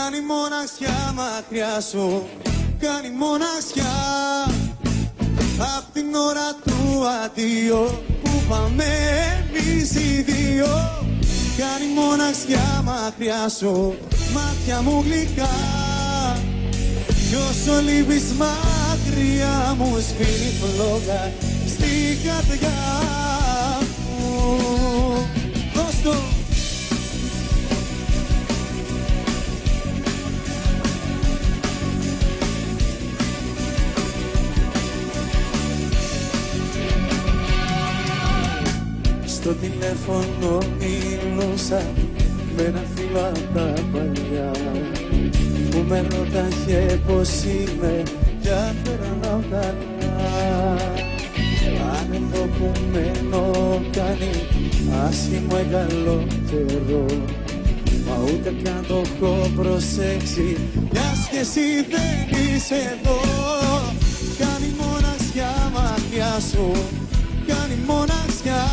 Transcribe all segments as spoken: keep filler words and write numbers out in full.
Κάνει μοναξιά μακριά σου, κάνει μοναξιά. Απ' την ώρα του αντίο που πάμε εμείς οι δύο. Κάνει μοναξιά μακριά σου, μάτια μου γλυκά. Κι όσο λείπεις μακριά μου σφήνει φλόγα στην καρδιά μου. Δώσ' το! Στο τηλέφωνο μιλούσα με ένα φίλο απ' τα παλιά που με ρώταγε πως είμαι κι αν περνάω καλά. Αν εδώ που μένω κάνει άσχημο ή καλό καιρό, μα ούτε καν το έχω προσέξει μιας κι εσύ δεν είσαι εδώ. Κάνει μοναξιά μακριά σου, κάνει μοναξιά.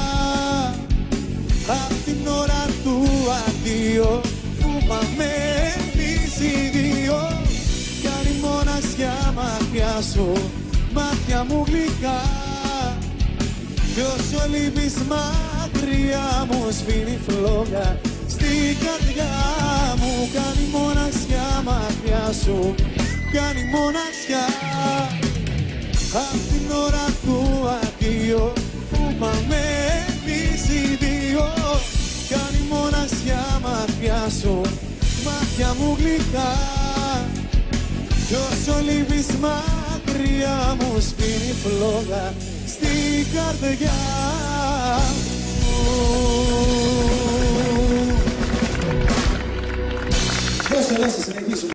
Απ' την ώρα του αντίο που πάμε εμείς οι δύο. Κάνει μοναξιά μακριά σου, μάτια μου γλυκά. Κι όσο λείπεις μακριά μου σφήνει φλόγα στην καρδιά μου. Κάνει μοναξιά μακριά σου, κάνει μοναξιά. Απ' την ώρα του αντίο που πάμε εμείς οι δύο. Κάνει μοναξιά μακριά σου, μάτια μου γλυκά. Κι όσο λείπεις μακριά μου σφήνει φλόγα στην καρδιά μου. Δώσε, να συνεχίσουμε.